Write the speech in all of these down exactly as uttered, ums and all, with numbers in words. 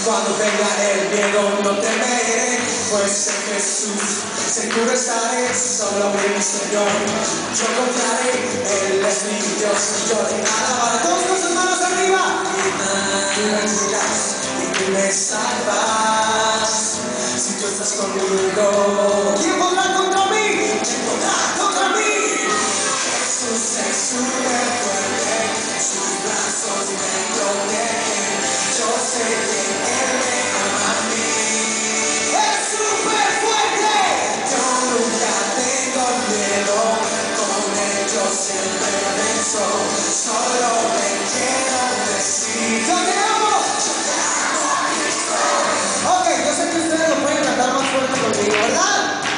Cuando venga el miedo no temeré, pues en Jesús seguro estaré, solo en mi Señor yo confiaré. Él es mi Dios y yo le alabaré. Todos con sus manos arriba. Y me cuidas y tú me salvas. Si tú estás conmigo, ¿quién podrá contra mí? ¿Quién podrá contra mí? Jesús es súper fuerte, sus brazos me protegen. Yo sé que Él me ama a mí. Es súper fuerte. Yo nunca tengo miedo, con Él yo siempre venzo. Solo me quiero decir: yo te amo, yo te amo, Cristo. Ok, yo sé que ustedes lo pueden cantar más fuerte conmigo, ¿verdad?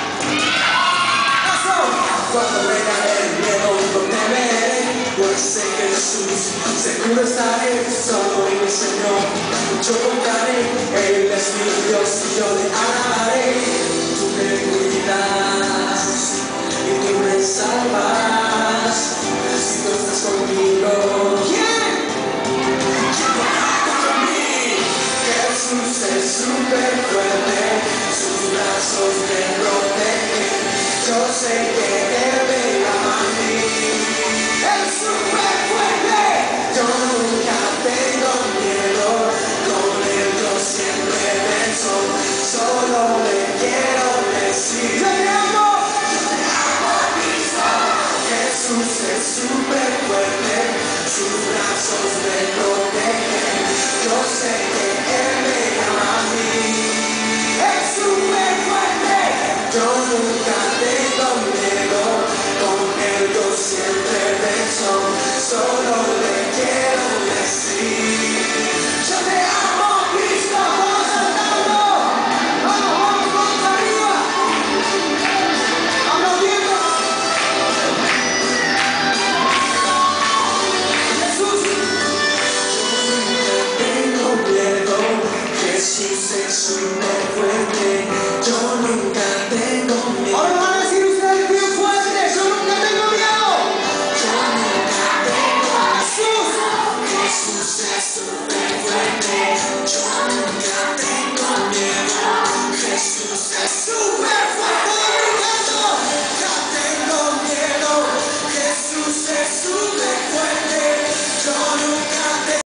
Eso. Cuando venga el miedo no temeré, pues en Jesús seguro estaré, solo en mi Señor yo confiaré. Él es mi Dios y yo le alabaré. Tú me cuidas y tú me salvas. Si tú estás conmigo, ¿quién? ¿Quién podrá contra mí? Jesús es súper fuerte, sus brazos me protegen. Yo sé que Él me ama a mí. Es súper fuerte. Yo nunca tengo miedo, con Él yo siempre venzo. Solo le quiero decir: yo te amo, yo te amo, Cristo. Jesús es súper fuerte, sus brazos me protegen. Yo sé